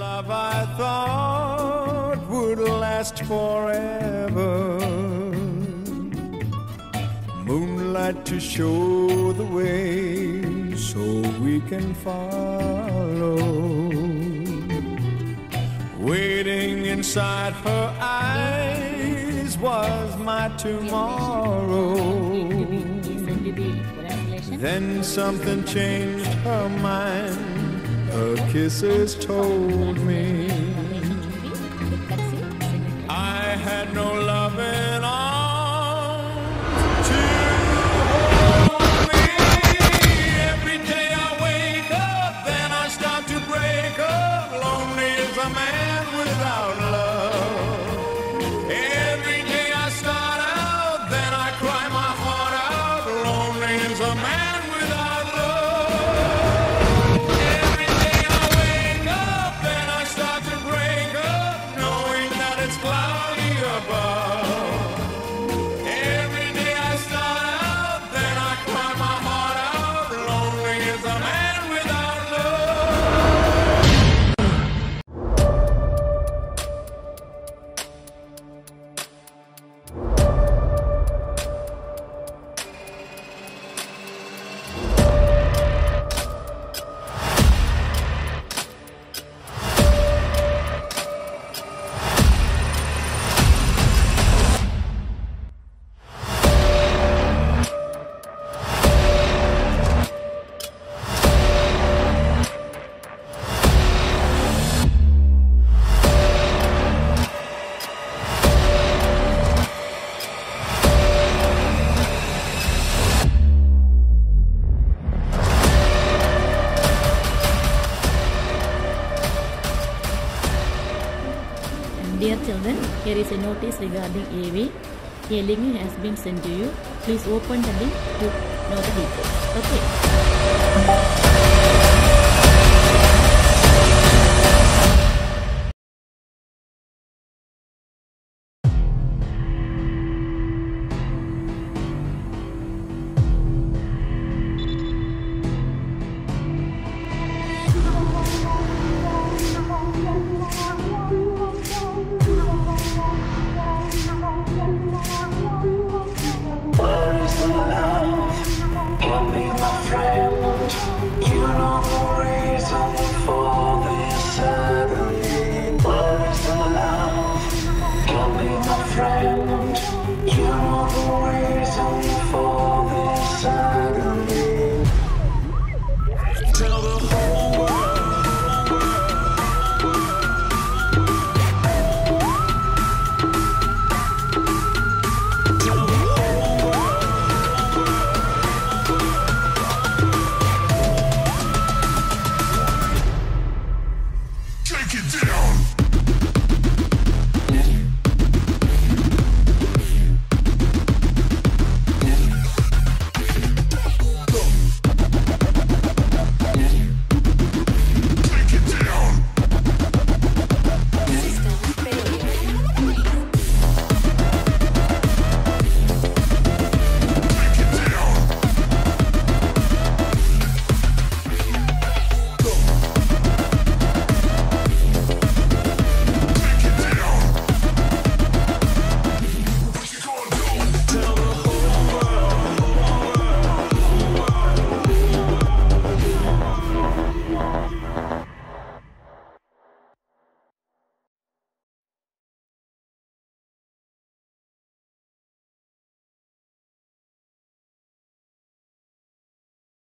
love I thought would last forever. Moonlight to show the way so we can follow. Waiting inside her eyes was my tomorrow. Then something changed her mind. Her kisses told me I had no loving arms to hold me. Every day I wake up, then I start to break up. Lonely as a man without love. Every day I start out, then I cry my heart out. Lonely as a man without love. Every day I wake up, then I start to break up, knowing that it's cloudy above. Every day I start out, then I cry my heart out. Lonely as a man without love. Dear children, here is a notice regarding AV. A link has been sent to you. Please open the link to know the details. Okay. Take it down!